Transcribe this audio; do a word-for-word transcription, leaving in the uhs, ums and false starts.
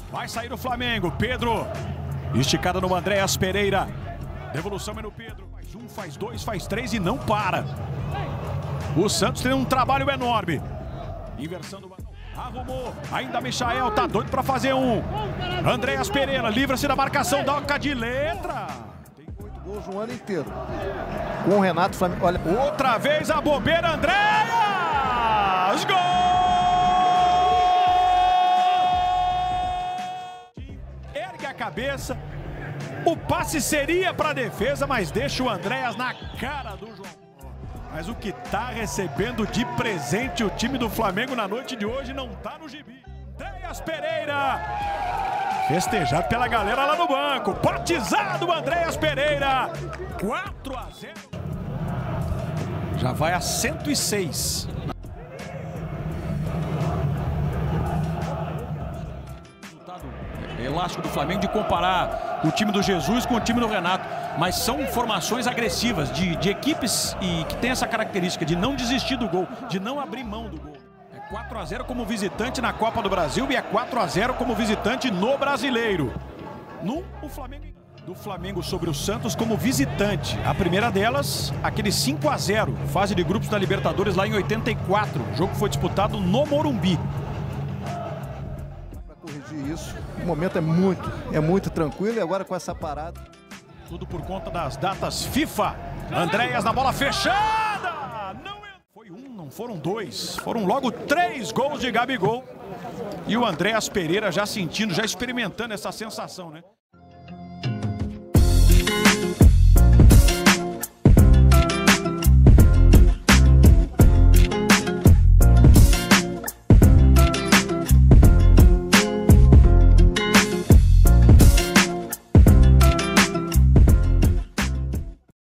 Vai sair o Flamengo. Pedro. Esticada no Andréas Pereira. Devolução é no Pedro. Faz um, faz dois, faz três e não para. O Santos tem um trabalho enorme. Inversão do... Arrumou. Ainda Michael. Tá doido pra fazer um. Andréas Pereira. Livra-se da marcação. Doca de letra. Tem oito gols no ano inteiro. Com o Renato Flamengo. Olha. Outra vez a bobeira. Andréas. Gol! Ergue a cabeça. O passe seria para a defesa, mas deixa o Andréas na cara do João. Mas o que tá recebendo de presente o time do Flamengo na noite de hoje não tá no gibi. Andréas Pereira. Festejado pela galera lá no banco. Batizado o Andréas Pereira. quatro a zero. Já vai a cento e seis. Elástico do Flamengo de comparar o time do Jesus com o time do Renato, mas são formações agressivas de, de equipes e que tem essa característica de não desistir do gol, de não abrir mão do gol. É quatro a zero como visitante na Copa do Brasil e é quatro a zero como visitante no Brasileiro. No o Flamengo do Flamengo sobre o Santos como visitante. A primeira delas, aquele cinco a zero, fase de grupos da Libertadores lá em oitenta e quatro. O jogo foi disputado no Morumbi. Isso, o momento é muito, é muito tranquilo e agora com essa parada. Tudo por conta das datas FIFA. Andréas na bola fechada. Não é... Foi um, não foram dois. Foram logo três gols de Gabigol. E o Andréas Pereira já sentindo, já experimentando essa sensação, né?